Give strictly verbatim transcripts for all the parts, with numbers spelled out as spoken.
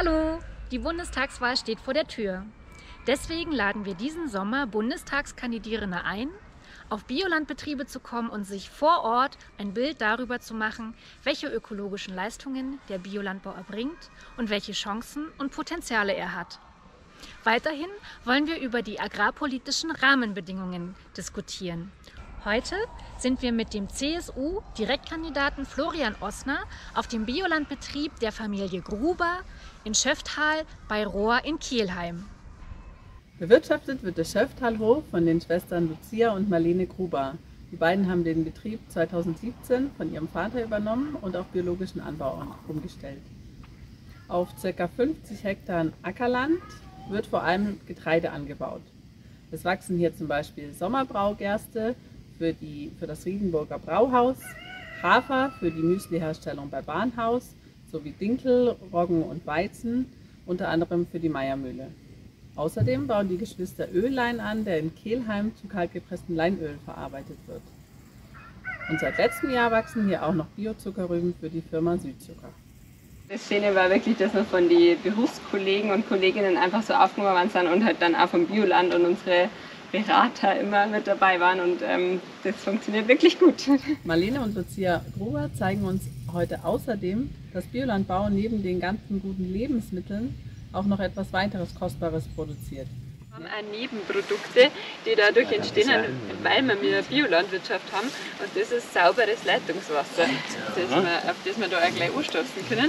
Hallo, die Bundestagswahl steht vor der Tür. Deswegen laden wir diesen Sommer Bundestagskandidierende ein, auf Biolandbetriebe zu kommen und sich vor Ort ein Bild darüber zu machen, welche ökologischen Leistungen der Biolandbau erbringt und welche Chancen und Potenziale er hat. Weiterhin wollen wir über die agrarpolitischen Rahmenbedingungen diskutieren. Heute sind wir mit dem C S U-Direktkandidaten Florian Ossner auf dem Biolandbetrieb der Familie Gruber in Schöfttal bei Rohr in Kelheim. Bewirtschaftet wird der Schöfttalhof von den Schwestern Lucia und Marlene Gruber. Die beiden haben den Betrieb zweitausendsiebzehn von ihrem Vater übernommen und auf biologischen Anbau umgestellt. Auf ca. fünfzig Hektar Ackerland wird vor allem Getreide angebaut. Es wachsen hier zum Beispiel Sommerbraugerste für, die, für das Riedenburger Brauhaus, Hafer für die Müsliherstellung bei Bahnhaus sowie Dinkel, Roggen und Weizen, unter anderem für die Meiermühle. Außerdem bauen die Geschwister Öllein an, der in Kelheim zu kaltgepresstem Leinöl verarbeitet wird. Und seit letztem Jahr wachsen hier auch noch Biozuckerrüben für die Firma Südzucker. Das Schöne war wirklich, dass wir von den Berufskollegen und Kolleginnen einfach so aufgenommen worden sind und halt dann auch vom Bioland und unsere Berater immer mit dabei waren und ähm, das funktioniert wirklich gut. Marlene und Lucia Gruber zeigen uns heute außerdem, dass Biolandbau neben den ganzen guten Lebensmitteln auch noch etwas weiteres Kostbares produziert. Wir haben auch Nebenprodukte, die dadurch entstehen, weil wir eine Biolandwirtschaft haben, und das ist sauberes Leitungswasser, das wir, auf das wir da auch gleich anstoßen können.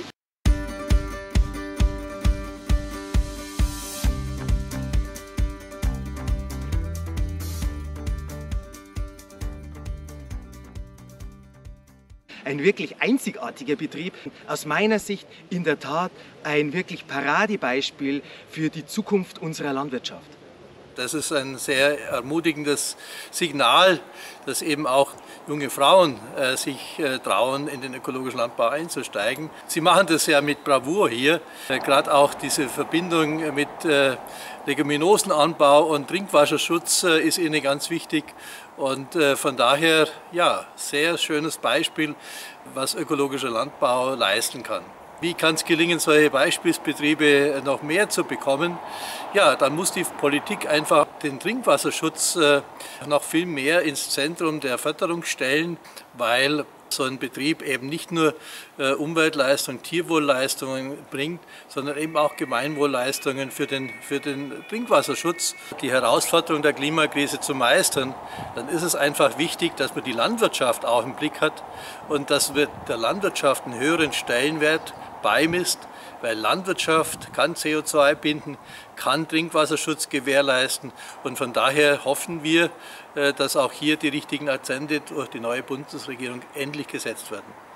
Ein wirklich einzigartiger Betrieb, aus meiner Sicht in der Tat ein wirklich Paradebeispiel für die Zukunft unserer Landwirtschaft. Das ist ein sehr ermutigendes Signal, dass eben auch junge Frauen äh, sich äh, trauen, in den ökologischen Landbau einzusteigen. Sie machen das ja mit Bravour hier, äh, gerade auch diese Verbindung mit äh, Leguminosenanbau und Trinkwasserschutz äh, ist ihnen ganz wichtig. Und äh, von daher, ja, sehr schönes Beispiel, was ökologischer Landbau leisten kann. Wie kann es gelingen, solche Beispielsbetriebe noch mehr zu bekommen? Ja, dann muss die Politik einfach den Trinkwasserschutz äh, noch viel mehr ins Zentrum der Förderung stellen, weil so ein Betrieb eben nicht nur äh, Umweltleistungen, Tierwohlleistungen bringt, sondern eben auch Gemeinwohlleistungen für den, für den Trinkwasserschutz. Die Herausforderung der Klimakrise zu meistern, dann ist es einfach wichtig, dass man die Landwirtschaft auch im Blick hat und dass wir der Landwirtschaft einen höheren Stellenwert beimisst, weil Landwirtschaft kann C O zwei binden, kann Trinkwasserschutz gewährleisten, und von daher hoffen wir, dass auch hier die richtigen Akzente durch die neue Bundesregierung endlich gesetzt werden.